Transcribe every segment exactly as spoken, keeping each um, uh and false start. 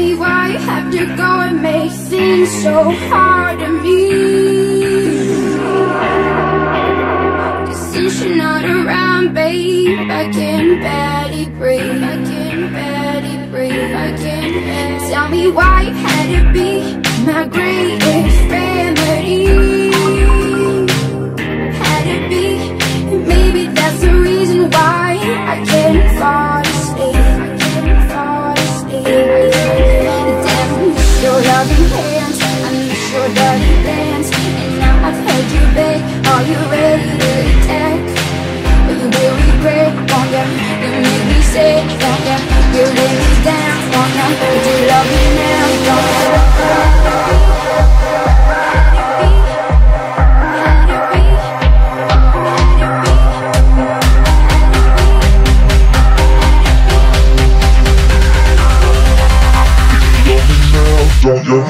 me why you have to go and make things so hard to me. Cause since you're not around, babe, I can barely breathe. I can barely breathe. I can barely. Tell me why you had to be my greatest remedy. Had to be, and maybe that's the reason why I can't fall asleep. I can't fall asleep. Damn, I miss your loving hands, I miss your dirty dance. And now I've heard you beg, are you ready to attack? But you will regret, won't ya? You make me say, won't ya? You lay me down, won't ya? Would you love me now, won't ya? Don't you?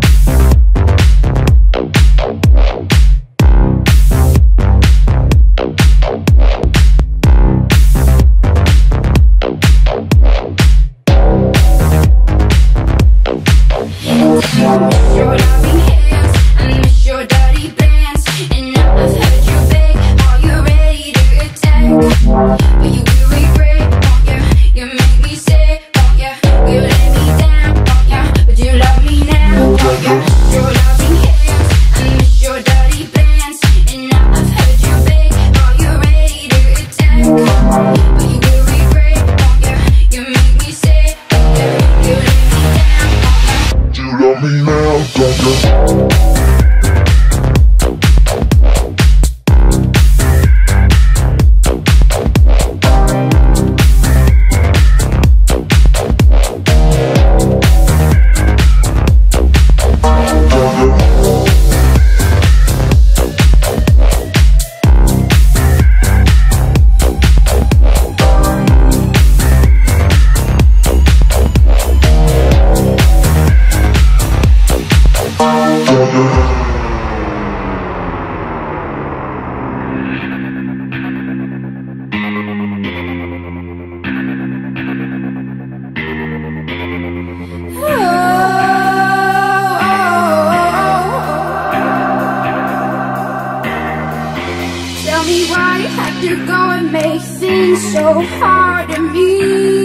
So hard to me.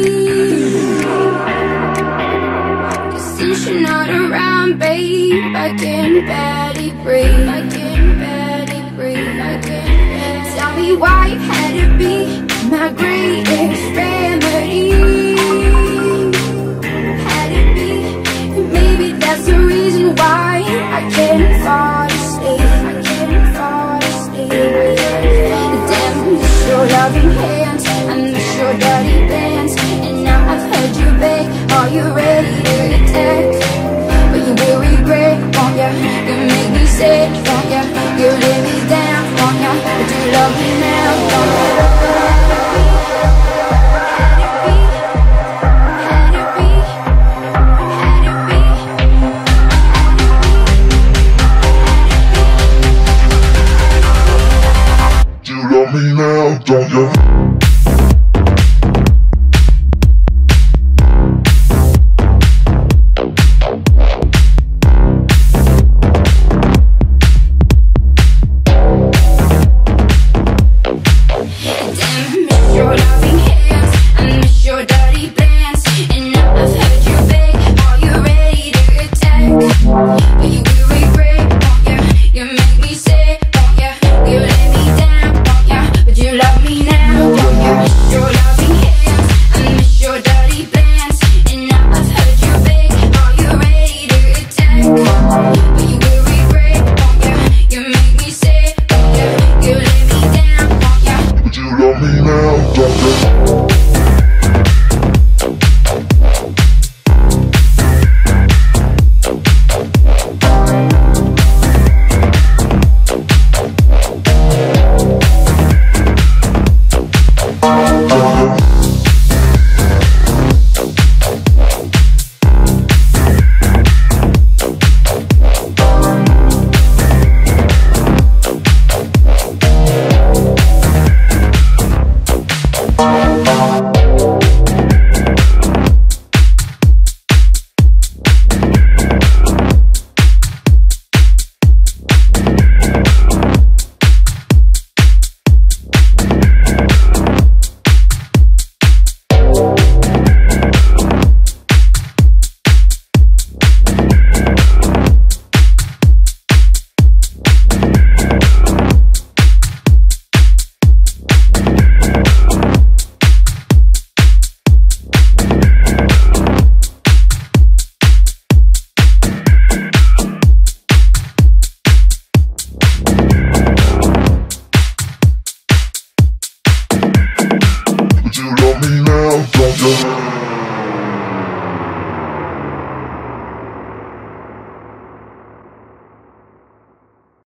Cause since you're not around, babe, I can barely breathe. I can barely breathe. I can barely. Tell me why you had to be my greatest